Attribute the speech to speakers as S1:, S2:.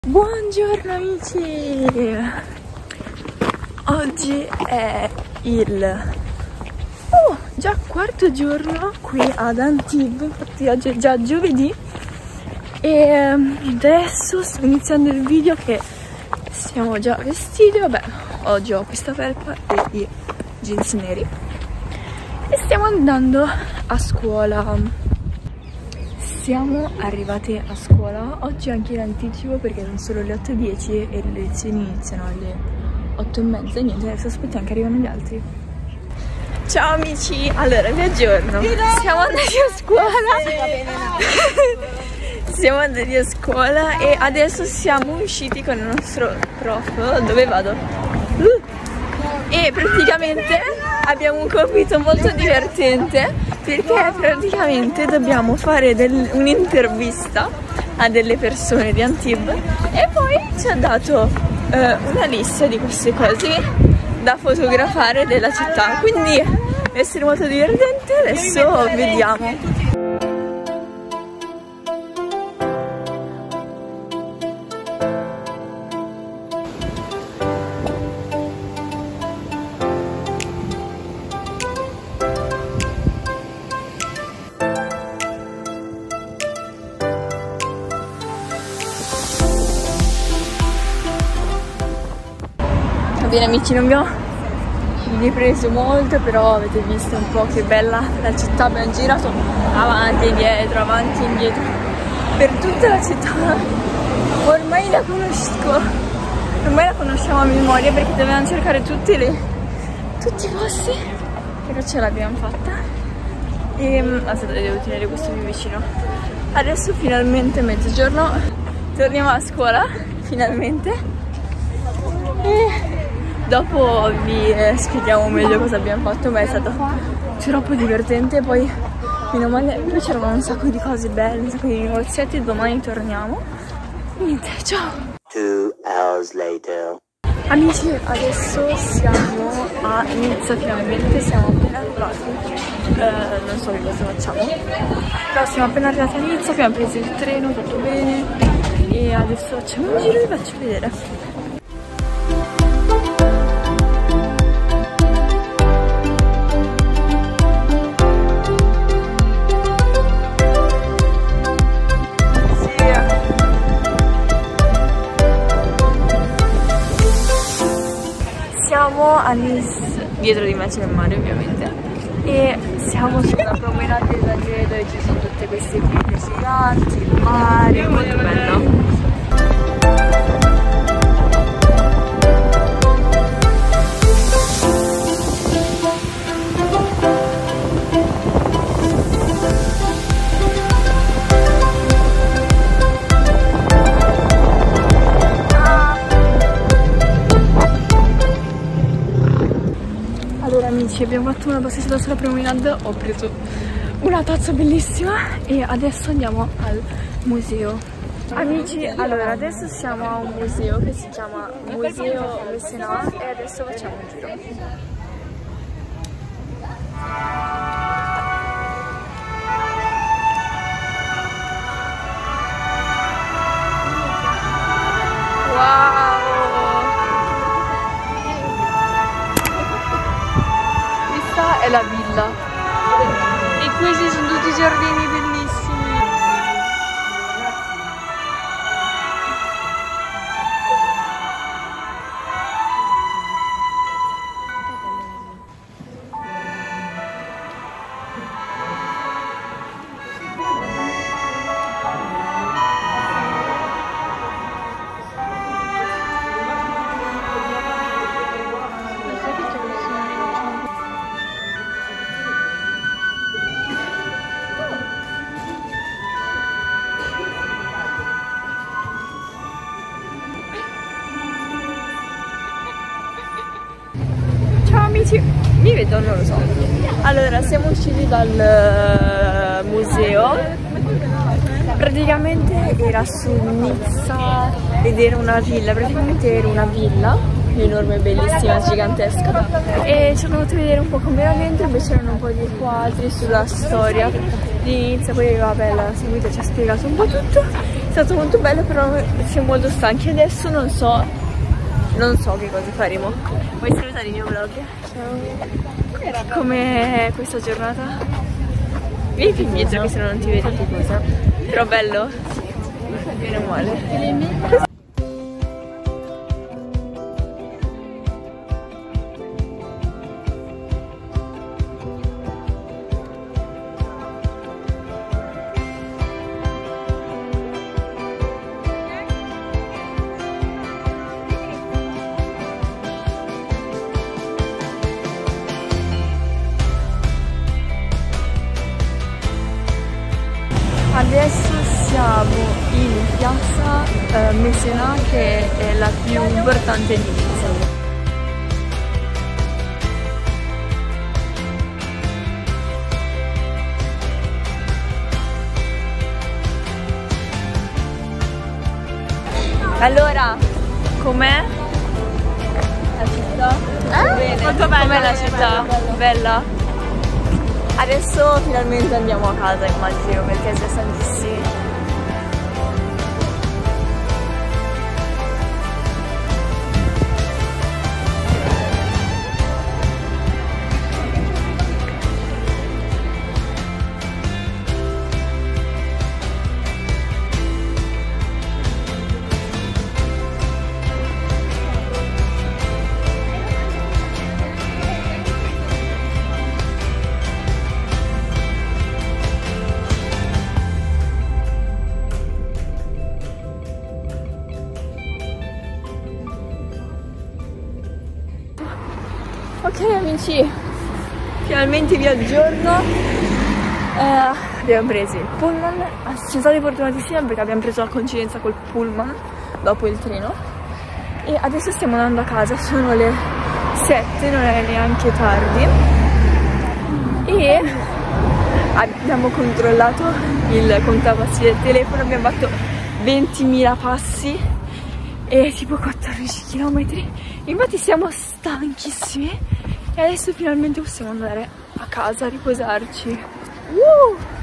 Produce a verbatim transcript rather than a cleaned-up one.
S1: Buongiorno amici! Oggi è il oh, già quarto giorno qui ad Antibes, infatti oggi è già giovedì e adesso sto iniziando il video che siamo già vestiti. Vabbè, oggi ho questa felpa e i jeans neri e stiamo andando a scuola. Siamo arrivati a scuola oggi anche in anticipo perché sono solo le otto e dieci e le lezioni iniziano alle otto e mezza e niente, adesso aspettiamo che arrivano gli altri. Ciao amici, allora vi aggiorno, siamo andati a scuola siamo andati a scuola e adesso siamo usciti con il nostro prof. Dove vado? Uh. E praticamente abbiamo un compito molto divertente perché praticamente dobbiamo fare un'intervista a delle persone di Antibes e poi ci ha dato eh, una lista di queste cose da fotografare della città, quindi deve essere molto divertente. Adesso vediamo. Bene amici, non abbiamo ripreso molto, però avete visto un po' che bella la città. Abbiamo girato avanti e dietro, avanti e indietro per tutta la città. Ormai la conosco, ormai la conosciamo a memoria perché dovevamo cercare tutti, le, tutti i posti, però ce l'abbiamo fatta. E aspetta, devo tenere questo più vicino. Adesso finalmente mezzogiorno, torniamo a scuola, finalmente. E dopo vi eh, spieghiamo meglio cosa abbiamo fatto, ma è stato troppo divertente. Poi meno male, poi c'erano un sacco di cose belle, un sacco di negozietti e domani torniamo. Niente, ciao! Two hours later. Amici, adesso siamo a Nizza finalmente, siamo appena arrivati, eh, non so che cosa facciamo, però siamo appena arrivati a Nizza, abbiamo preso il treno, tutto bene e adesso facciamo un giro e vi faccio vedere. Siamo a Nice, dietro di me c'è il mare ovviamente, e siamo sulla promenade dell'Alger dove ci sono tutte queste pietre giganti, il mare, molto bello. Amici, abbiamo fatto una passeggiata sulla promenade, ho preso una tazza bellissima e adesso andiamo al museo. Amici, allora adesso siamo a un museo che si chiama Museo Messenat e adesso facciamo un giro. Wow! È la villa e questi sono tutti i giardini bellissimi. Mi vedo? Non lo so. Allora, siamo usciti dal museo. Praticamente era su Nizza ed era una villa. Praticamente era una villa enorme, bellissima, gigantesca. E ci hanno fatto vedere un po' com'era dentro. Invece erano un po' di quadri sulla storia di Nizza. Poi vabbè, la seguita ci ha spiegato un po' tutto. stato molto bello, però siamo molto stanchi. Adesso non so, non so che cosa faremo. Vuoi salutare il mio vlog? Ciao. Come questa giornata? Vieni più indietro che se no non ti vedo. Cosa? Però bello? Sì. Meno male. Adesso siamo in piazza eh, Mesena, che è la più importante di Pisa. Allora, com'è la città? Eh? Molto bella. Com'è la città? Bella. Bella? Adesso finalmente andiamo a casa, immagino, perché siamo stanchissimi. Ok amici, finalmente vi aggiorno. Eh, abbiamo preso il pullman, siamo stati fortunatissimi perché abbiamo preso la coincidenza col pullman dopo il treno. E adesso stiamo andando a casa, sono le sette, non è neanche tardi. E abbiamo controllato il contapassi del telefono, abbiamo fatto ventimila passi e tipo quattordici chilometri. Infatti siamo stanchissimi e adesso finalmente possiamo andare a casa a riposarci. Uh!